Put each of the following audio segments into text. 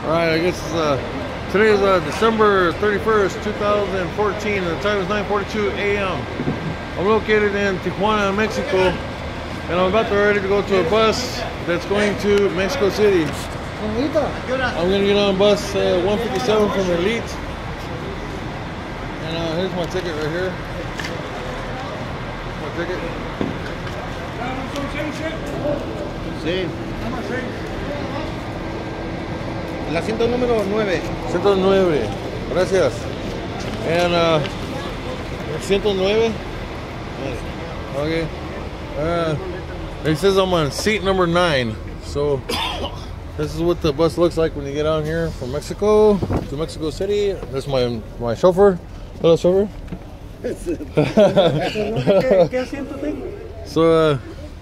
Alright, I guess today is December 31st, 2014, and the time is 9:42 a.m. I'm located in Tijuana, Mexico, and I'm about to ready to go to a bus that's going to Mexico City. I'm going to get on bus 157 from Elite, and here's my ticket right here. My ticket. Sí. El asiento número 9. 109, gracias. And 109. Okay. It says I'm on seat number 9. So this is what the bus looks like when you get on here from Mexico to Mexico City. That's my chauffeur. Hello, chauffeur. ¿Qué asiento tengo? So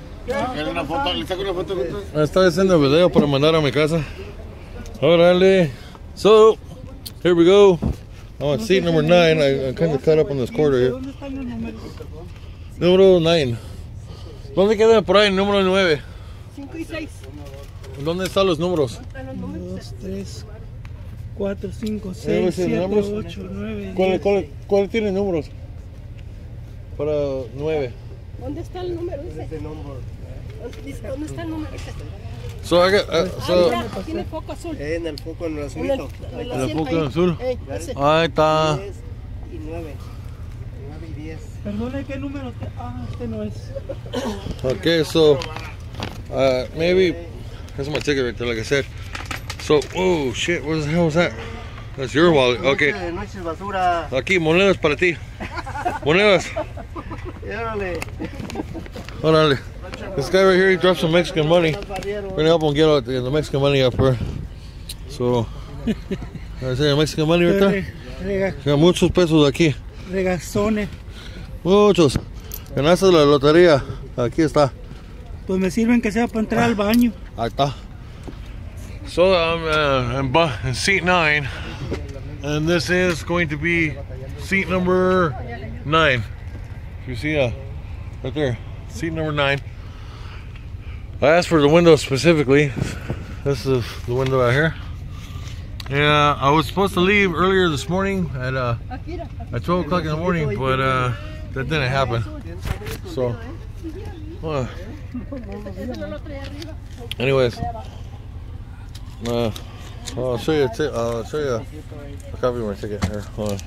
estoy haciendo video para mandar a mi casa. Órale. So here we go. I'm on seat number 9. I'm kind of caught up on this quarter here. Número 9. ¿Dónde queda por ahí el número 9? 5 y 6. ¿Dónde están los números? 2, 3, 4, 5, 6, 7, 8, 9. ¿Cuál tiene números? Para 9. ¿Dónde está el número? ¿Dónde está el número? So I got, Tiene foco azul. En el foco en el azulito. el foco azul. Ese. Ahí está. 10 y 9. 9 y 10. Perdone, ¿qué número? Este no es. Okay, so maybe that's my ticket right there, like I said. So, oh shit, what the hell was that? That's your wallet. Okay. No eches basura. Aquí, monedas para ti. Monedas. Órale. Órale. This guy right here, he dropped some Mexican money. We're gonna help him get out the Mexican money up here. So, I say Mexican money right there. Got muchos pesos aquí. Regazones. Muchos. Ganaste la lotería. Aquí está. Pues me sirven que sea para entrar al baño. Ahí está. So I'm in seat 9, and this is going to be seat number 9. You see, right there, seat number 9. I asked for the window specifically. This is the window out here. Yeah, I was supposed to leave earlier this morning at 12 o'clock in the morning, but that didn't happen. So, anyways, I'll show you. I'll show you a copy of my ticket here. Hold on.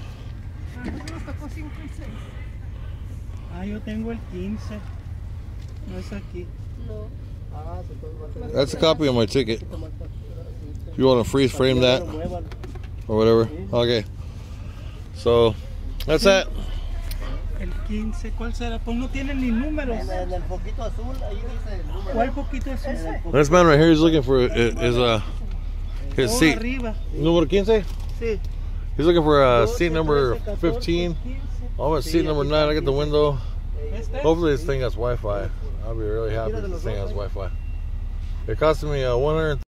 Yo tengo el 15. No es aquí. That's a copy of my ticket. If you want to freeze frame that or whatever. Okay. So that's that. El 15, ¿cuál será? Pues no tiene ni números. En el foquito azul, ahí dice el número. ¿Cuál poquito es ese? This man right here is looking for his seat. Arriba. Número 15? Sí. He's looking for seat number 15. I'm at seat number 9. I got the window. Hopefully this thing has Wi-Fi. I'll be really happy if this thing has Wi-Fi. It cost me $100.